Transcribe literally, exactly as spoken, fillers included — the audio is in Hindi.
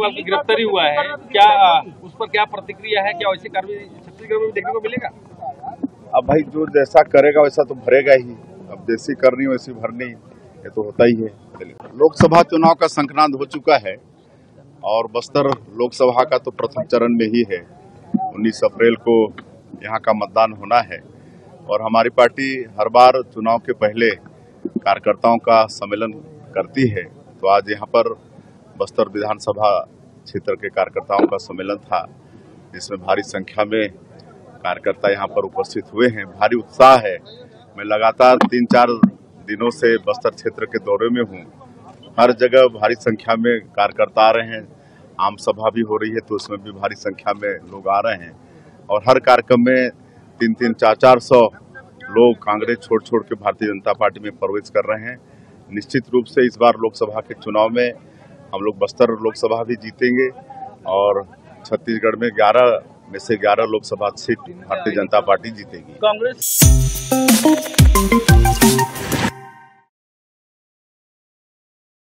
लोकपाल की गिरफ्तारी हुआ है, क्या उस पर क्या प्रतिक्रिया है? क्या वैसे कार्रवाई छत्तीसगढ़ में भी देखने को मिलेगा? अब भाई जो जैसा करेगा वैसा तो भरेगा ही। अब जैसी करनी वैसी भरनी, ये तो होता ही है। लोकसभा चुनाव का संक्रांत हो चुका है और बस्तर लोकसभा का तो प्रथम चरण में ही है। उन्नीस अप्रैल को यहाँ का मतदान होना है और हमारी पार्टी हर बार चुनाव के पहले कार्यकर्ताओं का सम्मेलन करती है। तो आज यहाँ पर बस्तर विधानसभा क्षेत्र के कार्यकर्ताओं का सम्मेलन था, जिसमें भारी संख्या में कार्यकर्ता यहाँ पर उपस्थित हुए हैं। भारी उत्साह है। मैं लगातार तीन चार दिनों से बस्तर क्षेत्र के दौरे में हूँ। हर जगह भारी संख्या में कार्यकर्ता आ रहे हैं। आम सभा भी हो रही है तो उसमें भी भारी संख्या में लोग आ रहे हैं और हर कार्यक्रम में तीन तीन चार चार सौ लोग कांग्रेस छोड़ छोड़ के भारतीय जनता पार्टी में प्रवेश कर रहे हैं। निश्चित रूप से इस बार लोकसभा के चुनाव में हम लोग बस्तर लोकसभा भी जीतेंगे और छत्तीसगढ़ में ग्यारह में से ग्यारह लोकसभा सीट भारतीय जनता पार्टी जीतेगी। कांग्रेस